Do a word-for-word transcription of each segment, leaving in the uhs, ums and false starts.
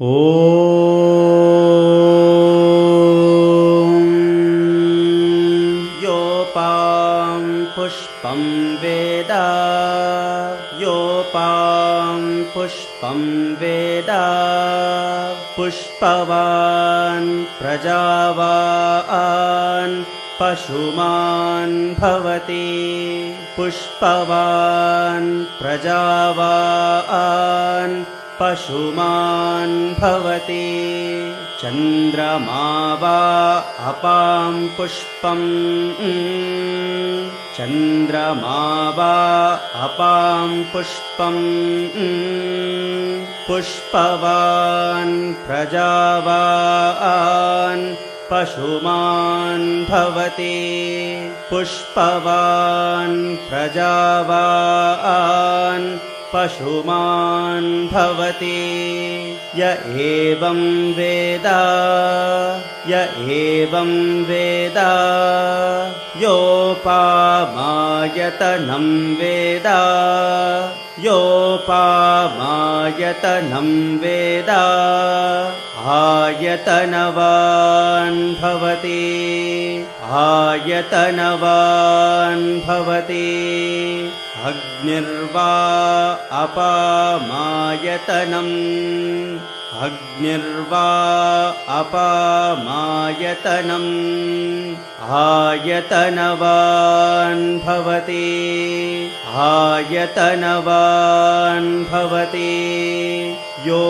ॐ योपां पुष्पं वेद योपां पुष्पं वेद पुष्पवान् प्रजावान् पशुमान् भवति पुष्पवान् प्रजावान् पशुमान् भवति चन्द्रमा वा अपां पुष्पम् चन्द्रमा वा अपां पुष्पम् पुष्पवान् प्रजावान् पशुमान् भवति पुष्पवान् प्रजावान् पशुमान् भवति य एवं वेद य एवं वेद योपामायतनं वेद योपामायतनं वेद आयतनवान् भवति आयतनवान् भवति अग्निर्वा अपामायतनम् अग्निर्वा अपामायतनम् आयतनवान् भवति आयतनवान् भवति यो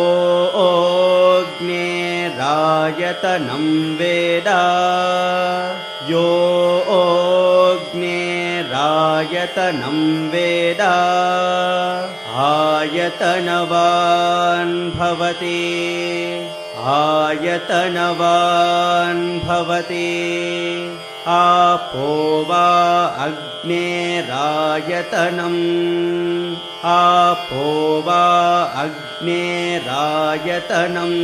अग्नेरायतनं वेद यो अग्नेरायतनं वेद आयतनवान् भवति आयतनवान् भवति आपो वा अग्नेरायतनम् आपो वा अग्नेरायतनम्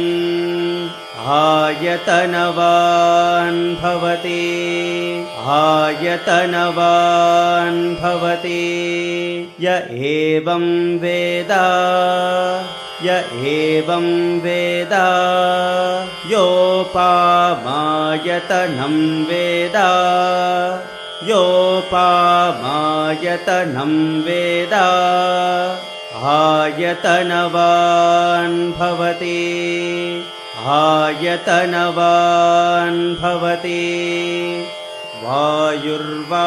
आयतनवान् भवति आयतनवान् भवति य एवं वेद य एवं वेद योपामायतनं वेद योपामायतनं वेद आयतनवान् भवति आयतनवान् भवति वायुर्वा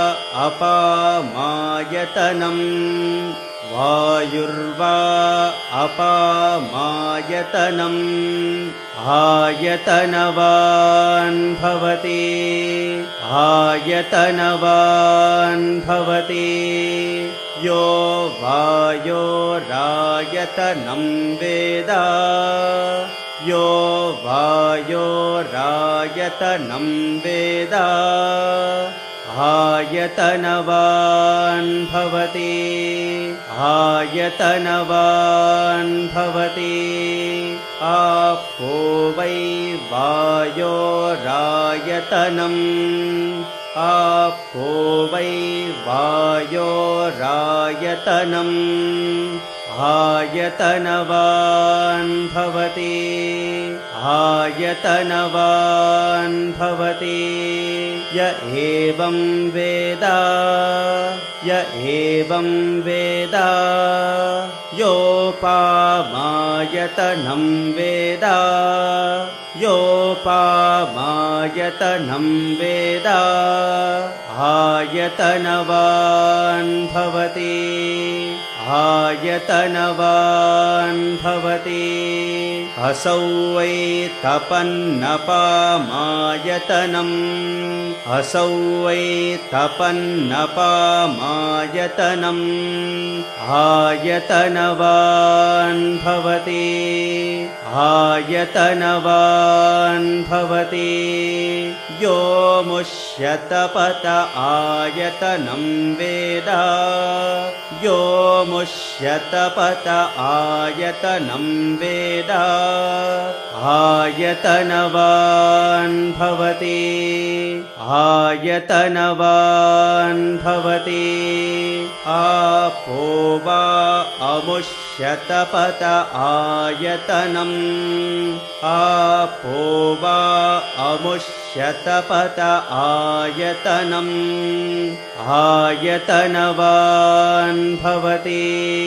अपामायतनम् वायुर्वा अपामायतनम् आयतनवान् भवति आयतनवान् भवति यो वायोरायतनं वेद यो वायोरायतनं वेद आयतनवान् भवति आयतनवान् भवति आपो वै वायोरायतनम् आपो वै वायोरायतनम् आयतनवान् भवति आयतनवान् भवति य एवं वेद य एवं वेद योपामायतनं वेद योपामायतनं वेद आयतनवान् भवति आयतनवान् भवति असौ वै तपन्नपामायतनम् असौ वै तपन्नपामायतनम् आयतनवान् भवति आयतनवान् भवति यो मुष्यतपत आयतनं वेद यो मुष्यतपत आयतनं वेद आयतनवान् भवति आयतनवान् भवति आपो वा अमुष्यतपत आयतनम् आपो वा अमुष्यतपत आयतनम् आयतनवान् भवति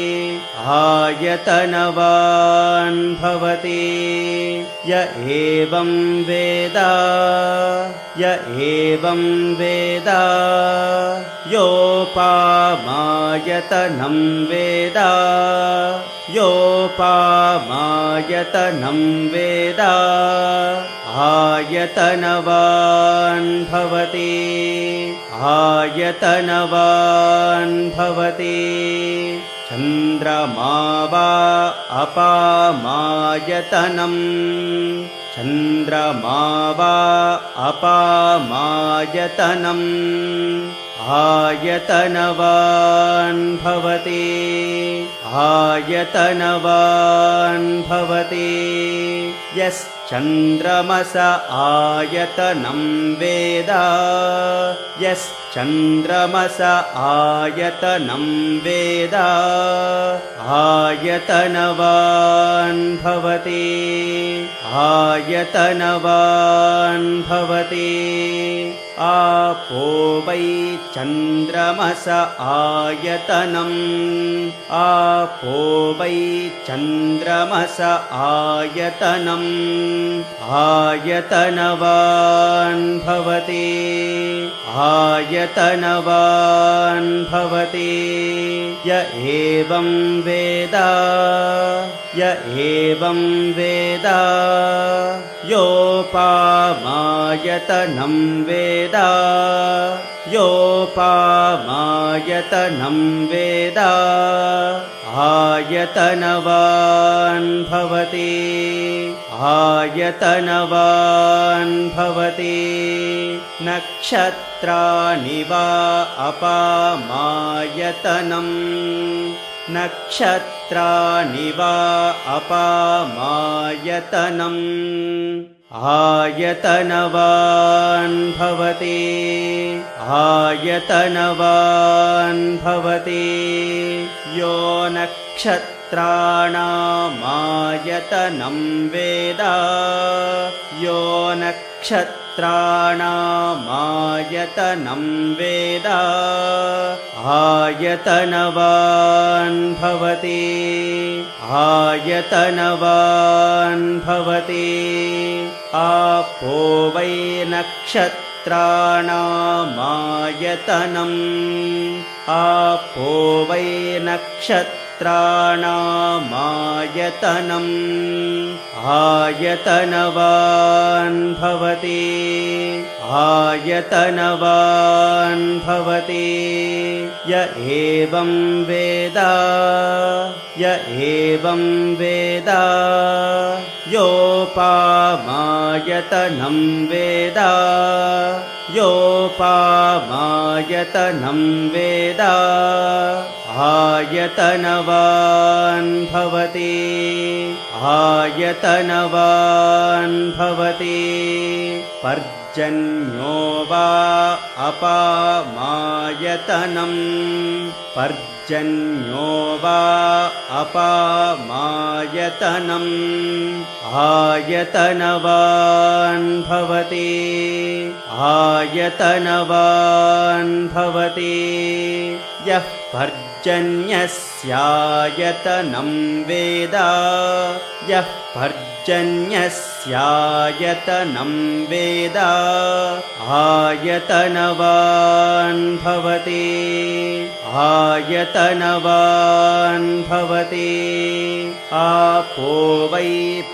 आयतनवान् भवति य एवं वेद य एवं वेद योपामायतनं वेद योपामायतनं वेद आयतनवान् भवति आयतनवान् भवति चन्द्रमा वा अपामायतनम् चन्द्रमा वा अपामायतनम् आयतनवान् भवति आयतनवान् भवति यश्चन्द्रमस आयतनं वेद यश्चन्द्रमस आयतनं वेद आयतनवान् भवति आयतनवान् भवति आपो वै चन्द्रमस आयतनम् आपो वै चन्द्रमस आयतनम् आयतनवान् भवति आयतनवान् भवति य एवं वेद य एवं वेद योपामायतनं वेद योपामायतनं वेद आयतनवान् भवति आयतनवान् भवति नक्षत्राणि वा अपामायतनम् नक्षत्राणि वा अपामायतनम् आयतनवान् भवति आयतनवान् भवति यो नक्षत्राणामायतनं वेद यो नक्षत्राणामायतनं वेद आयतनवान् भवति आयतनवान् भवति आपो वै नक्षत्राणामायतनम् आपो वै नक्षत्राणामायतनम् आयतनवान् भवति आयतनवान् भवति य एवं वेद य एवं वेद योपामायतनं वेद योपामायतनं वेद आयतनवान् भवति आयतनवान् भवति पर्जन्यो वा अपामायतनम् पर्जन्यो वा अपामायतनम् आयतनवान् भवति आयतनवान् भवति यः पर्जन्यस्यायतनं वेद यः पर्जन्यस्यायतनं वेद आयतनवान् भवति आयतनवान् भवति आपो वै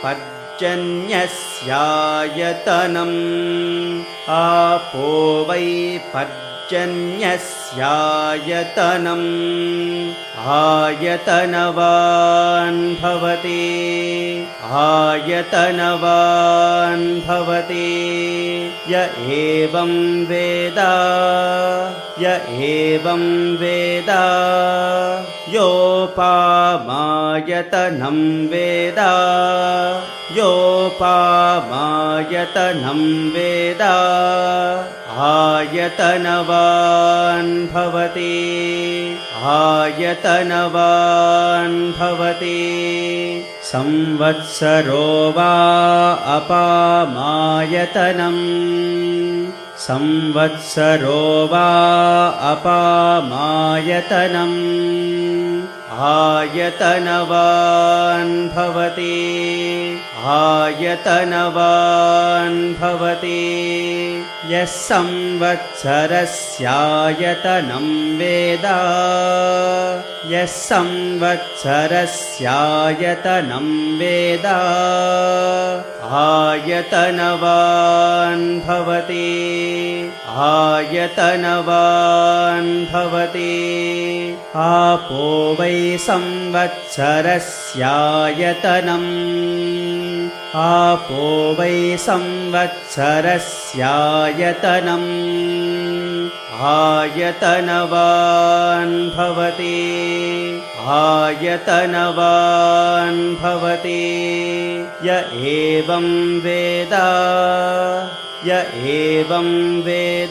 पर्जन्यस्यायतनम् आपो वै पर्जन्यस्यायतनम् आयतनवान् भवति आयतनवान् भवति य एवं वेद य एवं वेद योपामायतनं वेद योपामायतनं वेद आयतनवान् भवति आयतनवान् भवति संवत्सरो वा अपामायतनम् संवत्सरो वा अपामायतनम् आयतनवान् भवति आयतनवान् भवति यः संवत्सरस्यायतनं वेद यः संवत्सरस्यायतनं वेद आयतनवान् भवति आयतनवान् भवति आपो वै संवत्सरस्यायतनम् आपो वै संवत्सरस्यायतनम् आयतनवान् भवति आयतनवान् भवति य एवं वेद य एवं वेद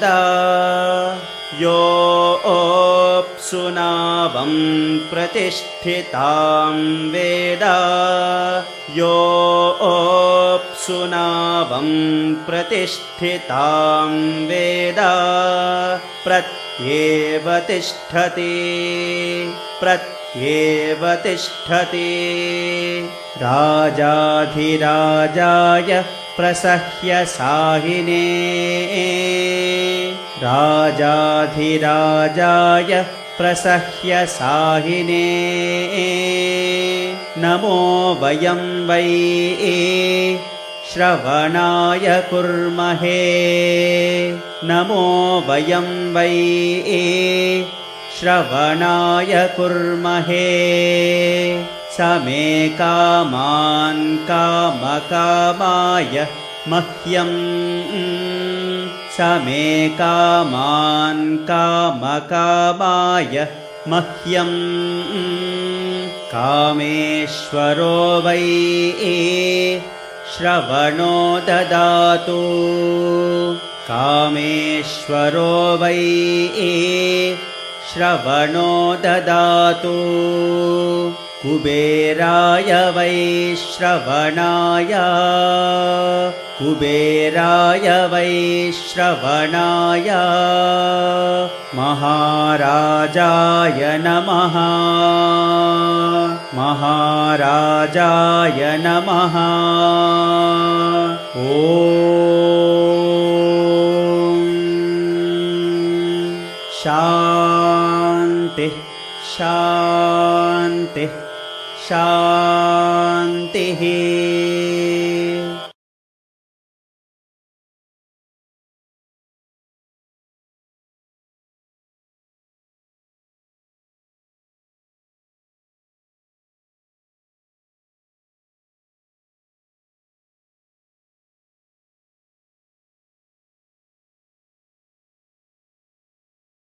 योऽप्सुनावं प्रतिष्ठितां वेद योऽप्सुनावं प्रतिष्ठितां वेद प्रत्येव तिष्ठति प्रत्येव तिष्ठति राजाधिराजाय प्रसह्य साहिने राजाधिराजाय प्रसह्य साहिने नमो वयं वै श्रवणाय कुर्महे नमो वयं वै श्रवणाय कुर्महे समे कामान् कामकामाय मह्यं समे कामान् कामकामाय मह्यं कामेश्वरो वै श्रवणो ददातु कामेश्वरो वै श्रवणो ददातु कुबेराय वै श्रवणाय कुबेराय वै श्रवणाय महाराजाय नमः महाराजाय नमः ॐ शान्तिः शान्तिः शान्तिः।